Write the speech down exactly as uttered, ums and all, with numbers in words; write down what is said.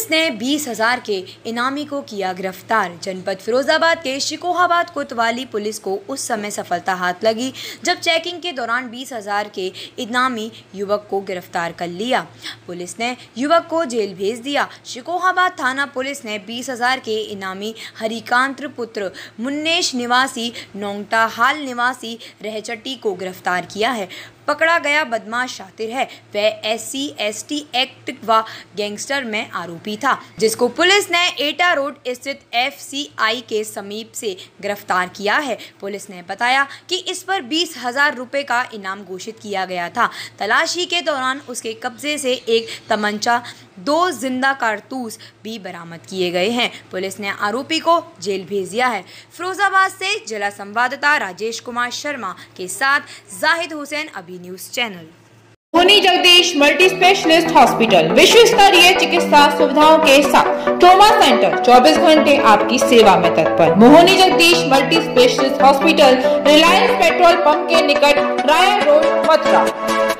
Police ने बीस हजार के इनामी को किया गिरफ्तार। जनपद फिरोजाबाद के शिकोहाबाद कोतवाली पुलिस को उस समय सफलता हाथ लगी जब चेकिंग के दौरान बीस हजार के इनामी युवक को गिरफ्तार कर लिया। पुलिस ने युवक को जेल भेज दिया। शिकोहाबाद थाना पुलिस ने बीस हजार के इनामी हरिकांत पुत्र मुन्नेश निवासी नोंगटा हाल निवासी रहचट्टी को गिरफ्तार किया है। पकड़ा गया बदमाश शातिर है। वह S C S T act व गैंगस्टर में आरोपी था, जिसको पुलिस ने एटा रोड स्थित एफ सी आई के समीप से गिरफ्तार किया है। पुलिस ने बताया कि इस पर बीस हजार रुपये का इनाम घोषित किया गया था। तलाशी के दौरान उसके कब्जे से एक तमंचा, दो जिंदा कारतूस भी बरामद किए गए हैं। पुलिस ने आरोपी को जेल भेज दिया है। फिरोजाबाद से जिला संवाददाता राजेश कुमार शर्मा के साथ जाहिद हुसैन, अभी news channel. Mohni Jagdish multi specialist hospital विश्व स्तरीय चिकित्सा सुविधाओं के साथ ट्रॉमा सेंटर चौबीस घंटे आपकी सेवा में तत्पर। Mohni Jagdish multi specialist hospital, Reliance petrol pump के निकट, राया रोड, मथुरा।